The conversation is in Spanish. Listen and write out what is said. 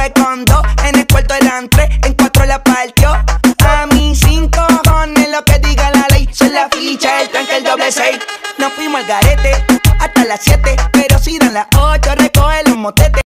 fue con dos, en el cuarto eran tres, en cuatro la partió. A mí 5 cojones lo que diga la ley, son la ficha, el tranque, el doble 6. Nos fuimos al garete hasta las 7, pero si dan las 8 recoge los motetes.